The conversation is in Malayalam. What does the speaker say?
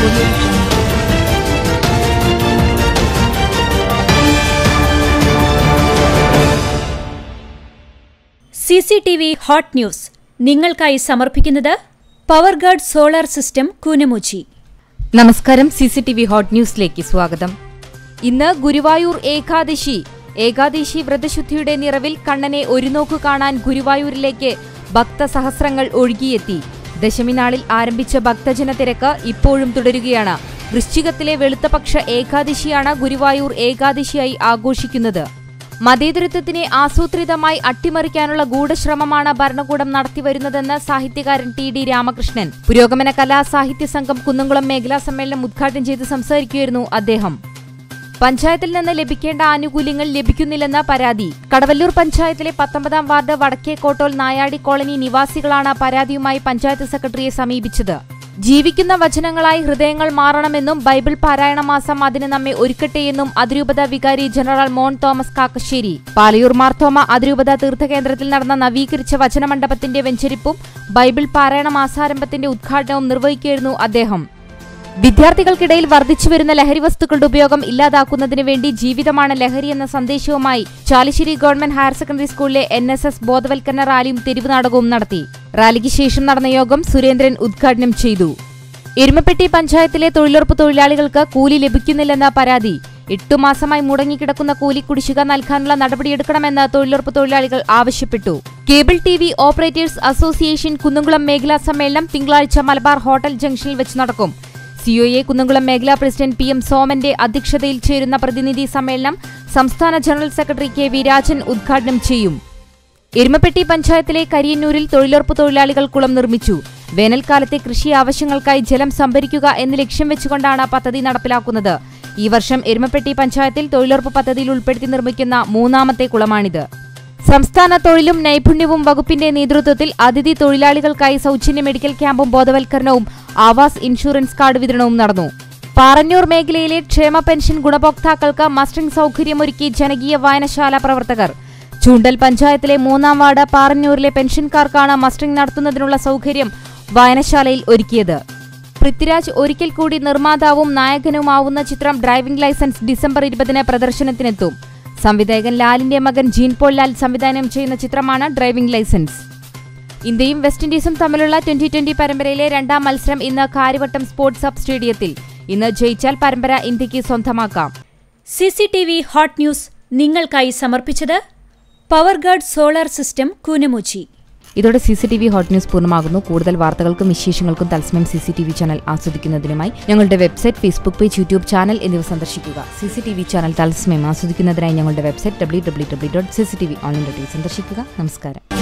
CCTV ഹോട്ട് ന്യൂസ് നിങ്ങൾക്കായി സമർപ്പിക്കുന്നത് പവർഗാർഡ് സോളാർ സിസ്റ്റം കൂനമുച്ചി. നമസ്കാരം, CCTV ഹോട്ട് ന്യൂസിലേക്ക് സ്വാഗതം. ഇന്ന് ഗുരുവായൂർ ഏകാദശി വ്രതശുദ്ധിയുടെ നിറവിൽ കണ്ണനെ ഒരു നോക്കു കാണാൻ ഗുരുവായൂരിലേക്ക് ഭക്തസഹസ്രങ്ങൾ ഒഴുകിയെത്തി. ദശമി നാളിൽ ആരംഭിച്ച ഭക്തജന തിരക്ക് ഇപ്പോഴും തുടരുകയാണ്. വൃശ്ചികത്തിലെ വെളുത്തപക്ഷ ഏകാദശിയാണ് ഗുരുവായൂർ ഏകാദശിയായി ആഘോഷിക്കുന്നത്. മതേതരത്വത്തിനെ ആസൂത്രിതമായി അട്ടിമറിക്കാനുള്ള ഗൂഢശ്രമമാണ് ഭരണകൂടം നടത്തിവരുന്നതെന്ന് സാഹിത്യകാരൻ TD രാമകൃഷ്ണൻ പുരോഗമന കലാസാഹിത്യ സംഘം കുന്നംകുളം മേഖലാ സമ്മേളനം ഉദ്ഘാടനം ചെയ്ത് സംസാരിക്കുകയായിരുന്നു അദ്ദേഹം. പഞ്ചായത്തിൽ നിന്ന് ലഭിക്കേണ്ട ആനുകൂല്യങ്ങൾ ലഭിക്കുന്നില്ലെന്ന പരാതി. കടവല്ലൂർ പഞ്ചായത്തിലെ 19-ാം വാർഡ് വടക്കേക്കോട്ടോൽ നായാടി കോളനി നിവാസികളാണ് പരാതിയുമായി പഞ്ചായത്ത് സെക്രട്ടറിയെ സമീപിച്ചത്. ജീവിക്കുന്ന വചനങ്ങളായി ഹൃദയങ്ങൾ മാറണമെന്നും ബൈബിൾ പാരായണ മാസം അതിന് നമ്മെ ഒരുക്കട്ടെയെന്നും അതിരൂപത വികാരി ജനറൽ മോൻ തോമസ് കാക്കശ്ശേരി പാലയൂർ മാർത്തോമ അതിരൂപത തീർത്ഥകേന്ദ്രത്തിൽ നടന്ന നവീകരിച്ച വചനമണ്ഡപത്തിന്റെ വെഞ്ചരിപ്പും ബൈബിൾ പാരായണ മാസാരംഭത്തിന്റെ ഉദ്ഘാടനവും നിർവഹിക്കുകയായിരുന്നു അദ്ദേഹം. വിദ്യാർത്ഥികൾക്കിടയിൽ വർദ്ധിച്ചുവരുന്ന ലഹരി വസ്തുക്കളുടെ ഉപയോഗം ഇല്ലാതാക്കുന്നതിന് വേണ്ടി ജീവിതമാണ് ലഹരി എന്ന സന്ദേശവുമായി ചാലിശ്ശേരി ഗവൺമെന്റ് ഹയർ സെക്കൻഡറി സ്കൂളിലെ NSS ബോധവൽക്കരണ റാലിയും തെരുവ് നാടകവും നടത്തി. റാലിക്ക് ശേഷം നടന്ന യോഗം സുരേന്ദ്രൻ ഉദ്ഘാടനം ചെയ്തു. എരുമപ്പെട്ടി പഞ്ചായത്തിലെ തൊഴിലുറപ്പ് തൊഴിലാളികൾക്ക് കൂലി ലഭിക്കുന്നില്ലെന്ന പരാതി. 8 മാസമായി മുടങ്ങിക്കിടക്കുന്ന കൂലി കുടിശ്ശിക നൽകാനുള്ള നടപടിയെടുക്കണമെന്ന് തൊഴിലുറപ്പ് തൊഴിലാളികൾ ആവശ്യപ്പെട്ടു. Cable TV operators association Kunnamkulam മേഖലാ സമ്മേളനം തിങ്കളാഴ്ച മലബാർ ഹോട്ടൽ ജംഗ്ഷനിൽ വെച്ച് നടക്കും. COA കുന്നംകുളം മേഖലാ പ്രസിഡന്റ് PM സോമന്റെ അധ്യക്ഷതയിൽ ചേരുന്ന പ്രതിനിധി സമ്മേളനം സംസ്ഥാന ജനറൽ സെക്രട്ടറി KV രാജൻ ഉദ്ഘാടനം ചെയ്യും. എരുമപ്പെട്ടി പഞ്ചായത്തിലെ കരിയന്നൂരിൽ തൊഴിലുറപ്പ് തൊഴിലാളികൾ കുളം നിർമ്മിച്ചു. വേനൽക്കാലത്തെ കൃഷി ആവശ്യങ്ങൾക്കായി ജലം സംഭരിക്കുക എന്ന ലക്ഷ്യം വെച്ചുകൊണ്ടാണ് പദ്ധതി നടപ്പിലാക്കുന്നത്. ഈ വർഷം എരുമപ്പെട്ടി പഞ്ചായത്തിൽ തൊഴിലുറപ്പ് പദ്ധതിയിൽ ഉൾപ്പെടുത്തി നിർമ്മിക്കുന്ന 3ാമത്തെ കുളമാണിത്. സംസ്ഥാന തൊഴിലും നൈപുണ്യവും വകുപ്പിന്റെ നേതൃത്വത്തിൽ അതിഥി തൊഴിലാളികൾക്കായി സൗജന്യ മെഡിക്കൽ ക്യാമ്പും ബോധവൽക്കരണവും ആവാസ് ഇൻഷുറൻസ് കാർഡ് വിതരണവും നടന്നു. പാറന്നൂർ മേഖലയിലെ ക്ഷേമ പെൻഷൻ ഗുണഭോക്താക്കൾക്ക് മസ്റ്ററിംഗ് സൗകര്യമൊരുക്കി ജനകീയ വായനശാല പ്രവർത്തകർ. ചൂണ്ടൽ പഞ്ചായത്തിലെ 3ാം വാർഡ് പാറന്നൂരിലെ പെൻഷൻകാർക്കാണ് മസ്റ്ററിംഗ് നടത്തുന്നതിനുള്ള സൗകര്യം വായനശാലയിൽ ഒരുക്കിയത്. പൃഥ്വിരാജ് ഒരിക്കൽ കൂടി നിർമ്മാതാവും നായകനുമാവുന്ന ചിത്രം ഡ്രൈവിംഗ് ലൈസൻസ് ഡിസംബർ 20-ന് പ്രദർശനത്തിനെത്തും. സംവിധായകൻ ലാലിന്റെ മകൻ ജീൻ പോൾ ലാൽ സംവിധാനം ചെയ്യുന്ന ചിത്രമാണ് ഡ്രൈവിംഗ് ലൈസൻസ്. ഇന്ത്യയും വെസ്റ്റ് ഇൻഡീസും തമ്മിലുള്ള 2020 പരമ്പരയിലെ 2ാം മത്സരം ഇന്ന് കാര്യവട്ടം സ്പോർട്സ് ഹബ് സ്റ്റേഡിയത്തിൽ. ഇന്ന് ജയിച്ചാൽ പരമ്പര ഇന്ത്യക്ക് സ്വന്തമാക്കാം. CCTV ഹോട്ട് ന്യൂസ് നിങ്ങൾക്കായി സമർപ്പിച്ചത് പവർഗാർഡ് സോളാർ സിസ്റ്റം കൂനമുച്ചി. ഇതോടെ CCTV ഹോട്ട് ന്യൂസ് പൂർണ്ണമാകുന്നു. കൂടുതൽ വാർത്തകൾക്കും വിശേഷങ്ങൾക്കും തത്സമയം CCTV ചാനൽ ആസ്വദിക്കുന്നതിനുമായി ഞങ്ങളുടെ website, Facebook page, YouTube channel എന്നിവ സന്ദർശിക്കുക. CCTV ചാനൽ തത്സമയം ആസ്വദിക്കുന്നതിനായി ഞങ്ങളുടെ വെബ്സൈറ്റ് www.cctv.online സന്ദർശിക്കുക. നമസ്കാരം.